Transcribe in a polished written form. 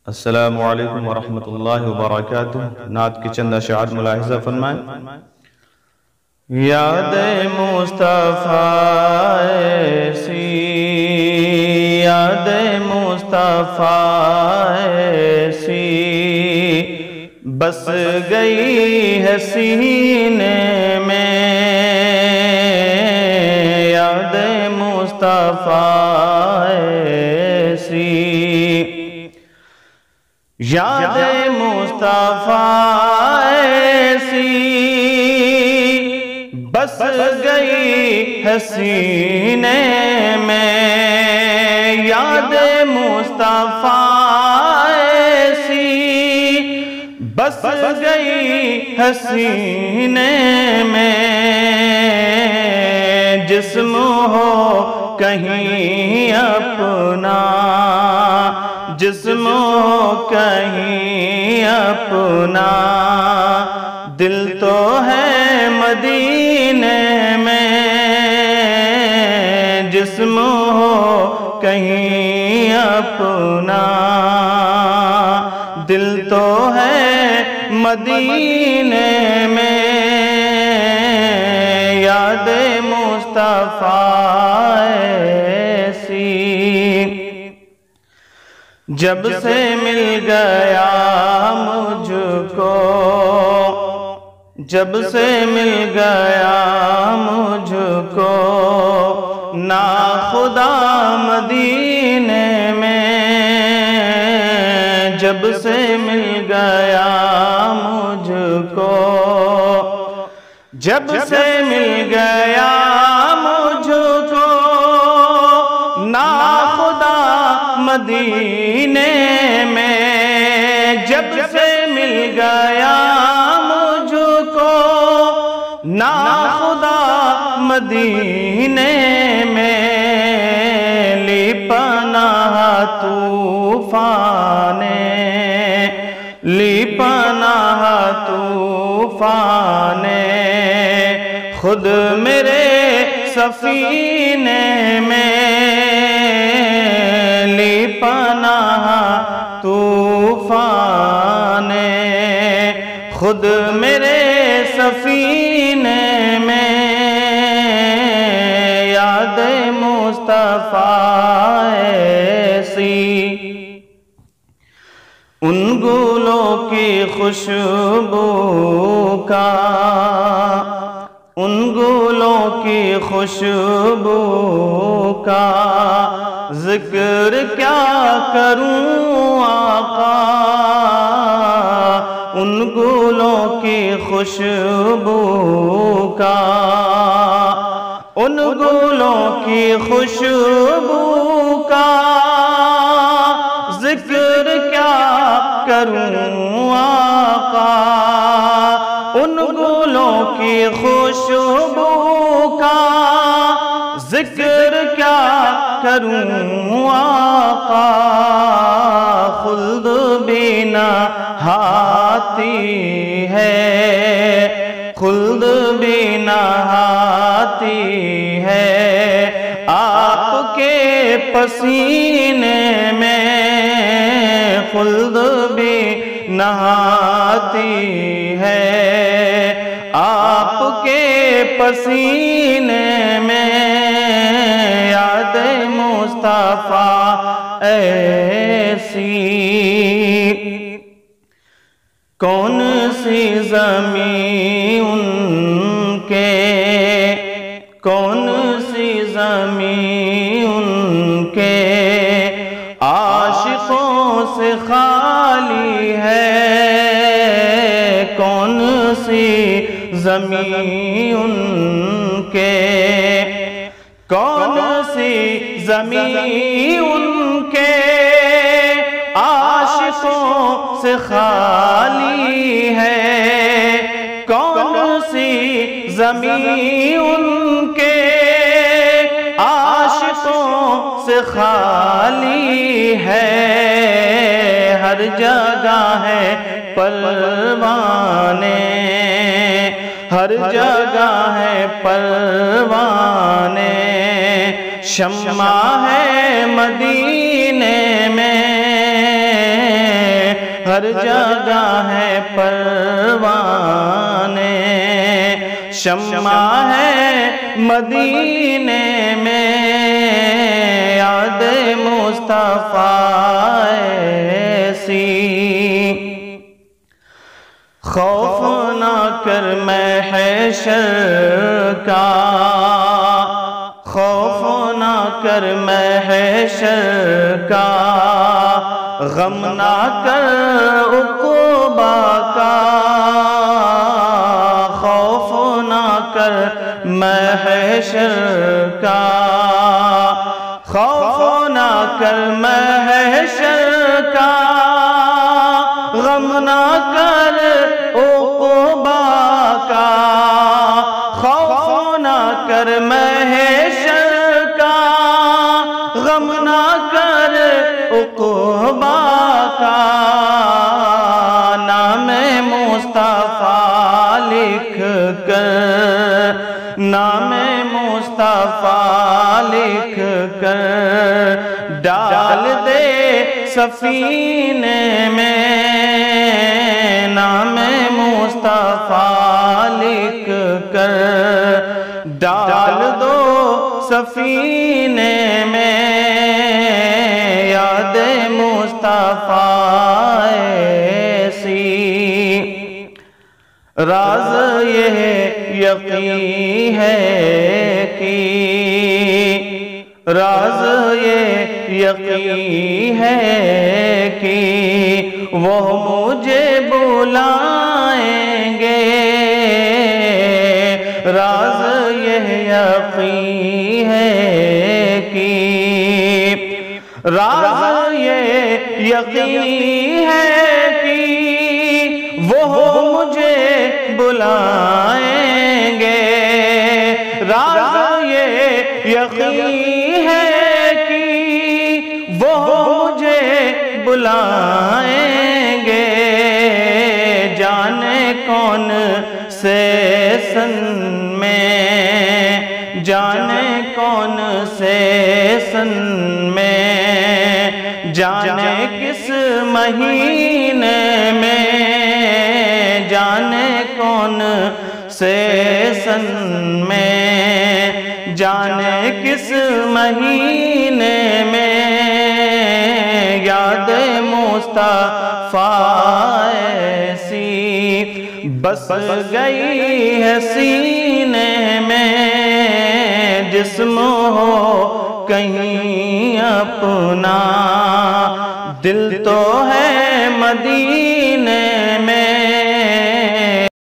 السلام علیکم ورحمۃ اللہ وبرکاتہ۔ نعت کی چند اشعار ملاحظہ فرمائیں۔ یاد مصطفیٰ ایسی، یاد مصطفیٰ ایسی بس گئی ہے سینے میں، یاد مصطفیٰ ایسی، یاد مصطفیٰ ایسی بس گئی ہے سینے میں، یاد مصطفیٰ ایسی بس گئی ہے سینے میں، جسم ہو کہیں اپنا، جسم ہو کہیں اپنا، دل تو ہے مدینے میں، جسم ہو کہیں اپنا، دل تو ہے مدینے میں، یاد مصطفیٰ ایسی۔ جب سے مل گیا مجھ کو، جب سے مل گیا مجھ کو ناخدا مدینے میں، جب سے مل گیا مجھ کو، جب سے مل گیا مجھ کو ناخدا مدینے میں، جب سے مل گیا مجھ کو ناخدا مدینے میں، لی پناہ طوفان، لی پناہ طوفان خود میرے سفینے میں، لی پناہ طوفان خود میرے سفینے میں، یاد مصطفیٰ ایسی۔ ان گلوں کی خوشبو کا، ان گلوں کی خوشبو کا ذکر کیا کروں آقا، ان گلوں کی خوشبو کا، ان گلوں کی خوشبو کا ذکر کیا کروں آقا، ان گلوں کی خوشبو کا ذکر کیا کروں آقا، خلد بھی نہاتی ہے، خلد بھی نہاتی ہے آپ کے پسینے میں، خلد بھی نہاتی ہے آپ کے پسینے میں، یاد مصطفیٰ ایسی۔ کون سی زمین ان کے، کون سی زمین ان کے عاشقوں سے خالی ہے، کون سی زمین ان کے، کون سی زمین ان کے عاشقوں سے خالی ہے، کون سی زمین ان کے عاشقوں سے خالی ہے، ہر جگہ ہے پروانے، ہر جگہ ہے پروانے، شمع ہے مدینے میں، ہر جگہ ہے پروانے، شمع ہے مدینے میں یاد مصطفیٰ ایسی۔ خوف نہ کر محشر کا، خوف نہ کر محشر کا، غم نہ کر عقبہ کا، خوف نہ کر محشر کا، خوف نہ کر محشر کا، غم نہ کر عقبہ کا، خوف نہ کر محشر کا، غم نہ کر عقبہ کا، نام مصطفیٰ لکھ کر، نام مصطفیٰ لکھ کر ڈال دے سفینے میں، نام مصطفیٰ لکھ کر ڈال دو سفینے میں، یاد مصطفیٰ ایسی۔ راز یہ یقین ہے کہ، راز یہ یقین ہے کہ وہ مجھے بلائیں گے، راز یہ یقین ہے کہ، راز یہ یقین ہے کہ وہ مجھے بلائیں گے، راز یہ یقین ہے کہ وہ مجھے بلائیں گے، جانے کون سے سن میں، جانے کون سے سن میں، جانے کس مہینے میں، جانے کون سے سن میں، جانے کس مہینے میں، یاد مصطفیٰ ایسی بس گئی ہے سینے میں، جسم ہو کہیں اپنا، دل تو ہے مدینے